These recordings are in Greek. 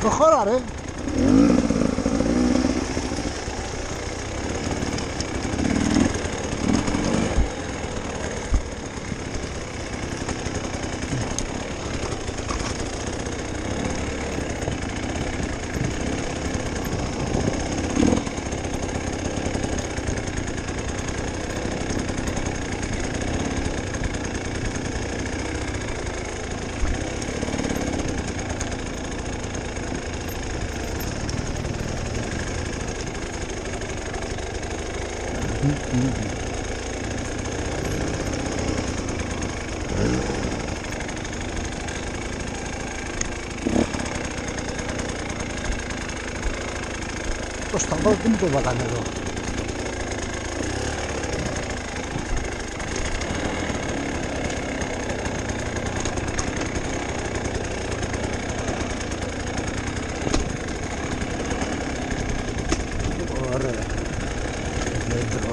Προχώρα ρε. Πώς θα πάω, τι μου το βάλανε εδώ. Ωραία. Μέτρο.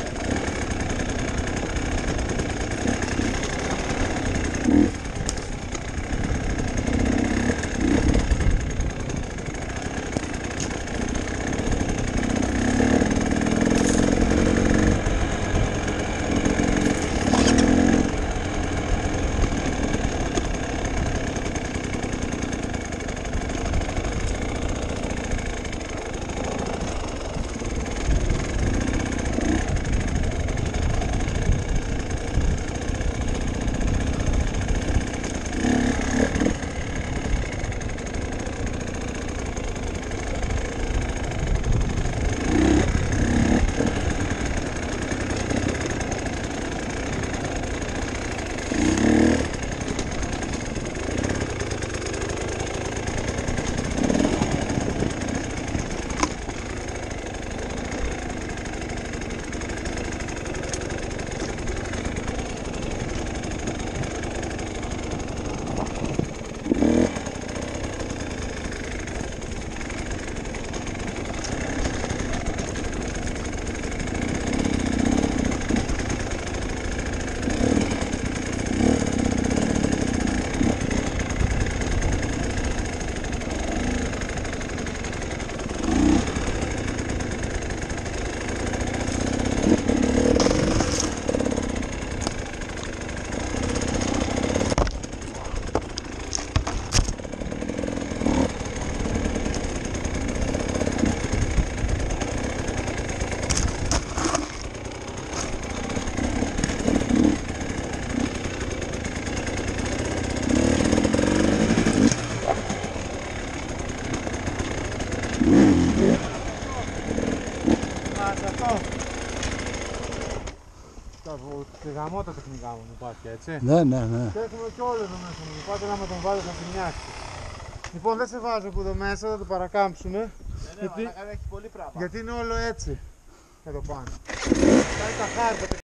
Τη γαμώ τα τεχνικά μου υπάρχει, έτσι. Ναι. Και έχουμε και όλο εδώ μέσα μου. Πάτε να με τον βάλω θα τη μοιάξει. Λοιπόν, δεν σε βάζω από εδώ μέσα, θα το παρακάμψουμε. Ναι, έχει πολύ πράγμα. Γιατί είναι όλο έτσι. Εδώ πάνω. Κάνει τα χάρτα.